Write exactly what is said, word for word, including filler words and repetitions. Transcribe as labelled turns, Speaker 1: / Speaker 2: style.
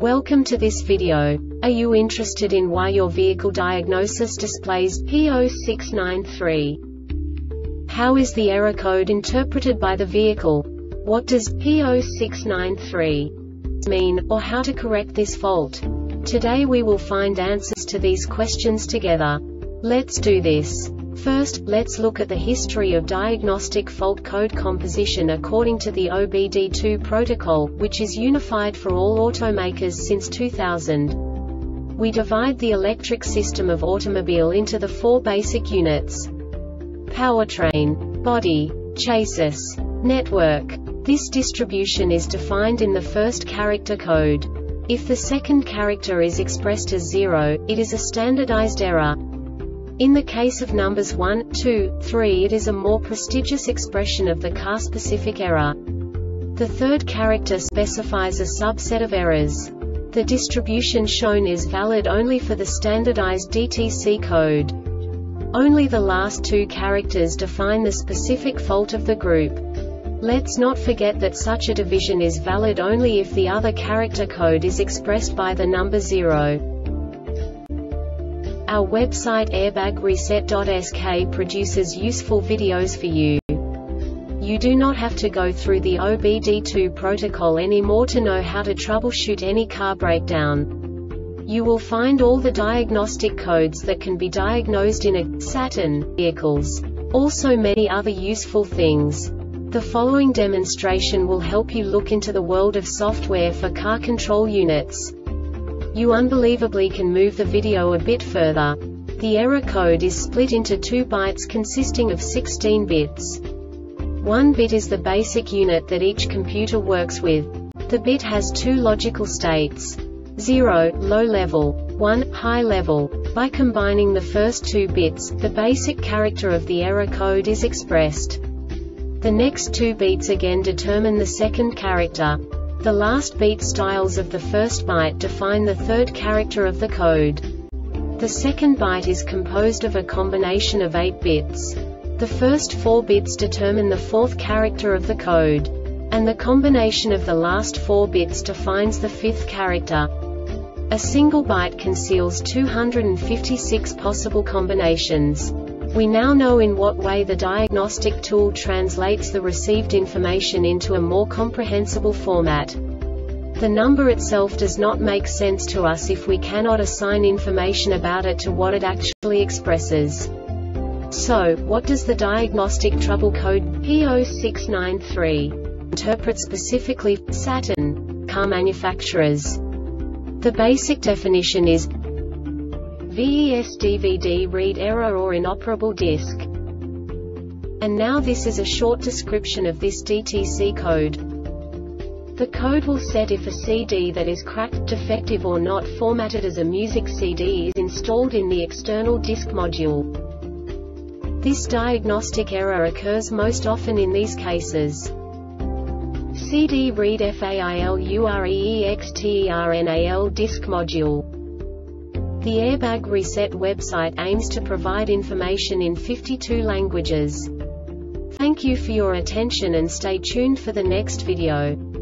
Speaker 1: Welcome to this video. Are you interested in why your vehicle diagnosis displays P zero six nine three? How is the error code interpreted by the vehicle? What does P zero six nine three mean, or how to correct this fault? Today we will find answers to these questions together. Let's do this. First, let's look at the history of diagnostic fault code composition according to the O B D two protocol, which is unified for all automakers since two thousand. We divide the electric system of automobile into the four basic units: powertrain, body, chassis, network. This distribution is defined in the first character code. If the second character is expressed as zero, it is a standardized error. In the case of numbers one, two, three, it is a more prestigious expression of the car-specific error. The third character specifies a subset of errors. The distribution shown is valid only for the standardized D T C code. Only the last two characters define the specific fault of the group. Let's not forget that such a division is valid only if the other character code is expressed by the number zero. Our website airbag reset dot S K produces useful videos for you. You do not have to go through the O B D two protocol anymore to know how to troubleshoot any car breakdown. You will find all the diagnostic codes that can be diagnosed in a Saturn vehicles. Also many other useful things. The following demonstration will help you look into the world of software for car control units. You unbelievably can move the video a bit further. The error code is split into two bytes consisting of sixteen bits. One bit is the basic unit that each computer works with. The bit has two logical states: zero, low level, one, high level. By combining the first two bits, the basic character of the error code is expressed. The next two beats again determine the second character. The last beat styles of the first byte define the third character of the code. The second byte is composed of a combination of eight bits. The first four bits determine the fourth character of the code. And the combination of the last four bits defines the fifth character. A single byte conceals two hundred fifty-six possible combinations. We now know in what way the diagnostic tool translates the received information into a more comprehensible format. The number itself does not make sense to us if we cannot assign information about it to what it actually expresses. So, what does the diagnostic trouble code P zero six nine three interpret specifically for Saturn car manufacturers? The basic definition is V E S D V D read error or inoperable disk. And now this is a short description of this D T C code. The code will set if a C D that is cracked, defective or not formatted as a music C D is installed in the external disk module. This diagnostic error occurs most often in these cases: C D read failurexternal disk module. The Airbag Reset website aims to provide information in fifty-two languages. Thank you for your attention and stay tuned for the next video.